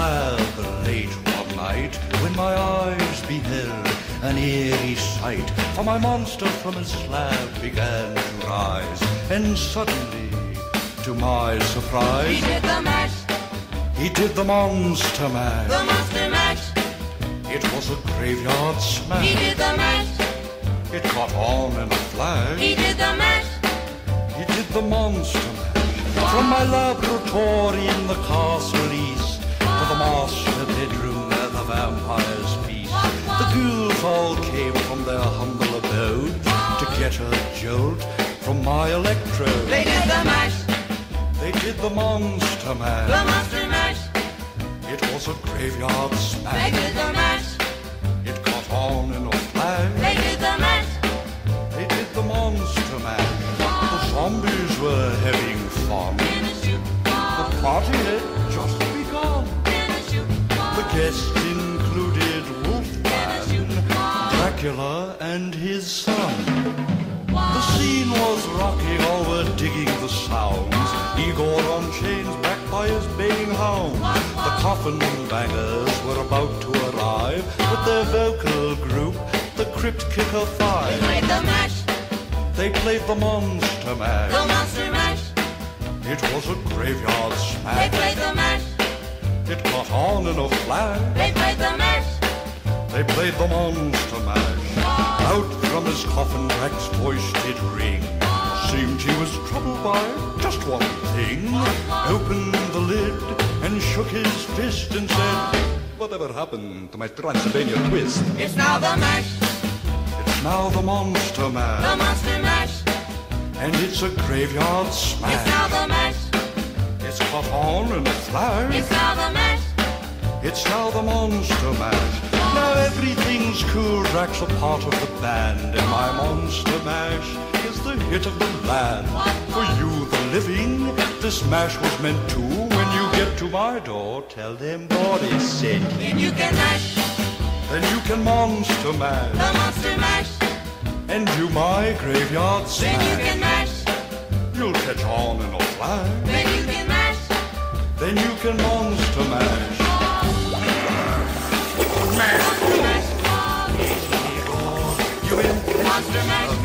slab late one night when my eyes beheld an eerie sight. For my monster from his slab began to rise, and suddenly, to my surprise, he did the mash. He did the monster mash. The monster mash. It was a graveyard smash. He did the mash. It caught on in a flash. He did the mash. He did the monster mash. From my laboratory in the castle east to the master bedroom where the vampires feast, the ghouls all came from their humble abode to get a jolt from my electrode. They did the mash. They did the monster mash. The monster mash. It was a graveyard smash. They did the mash. It caught on in a flash. They did the mash. They did the monster mash. The zombies were having fun. The party had just begun. The guests included Wolfman, Dracula, and his son. The scene was rocking, all were digging the sounds. Igor on chains, backed by his baying hounds. The coffin bangers were about to arrive with their vocal group, the Crypt Kicker Five. They played the mash. They played the monster mash. The monster mash. It was a graveyard They smash. played the mash. It caught on in a flash. They played the mash. They played the monster mash. Out from his coffin, Drac's voice did ring. Seemed he was troubled by just one thing. Opened the lid and shook his fist and said, "Whatever happened to my Transylvania twist?" It's now the mash. It's now the monster The mash. monster mash. And it's a graveyard It's smash. now the mash. It's caught on in a flash. It's now the mash. It's now the monster mash. Now everything's cool, Drac's a part of the band, and my monster mash is the hit of the land. For you, the living, this mash was meant to. When you get to my door, tell them God is sent. Then you can mash. Then you can monster mash, The monster mash. and do my graveyard Then you smash. can mash. You'll catch on in a flash. Then you can mash. Then you can monster mash. Monster mash. You in? Monster mash.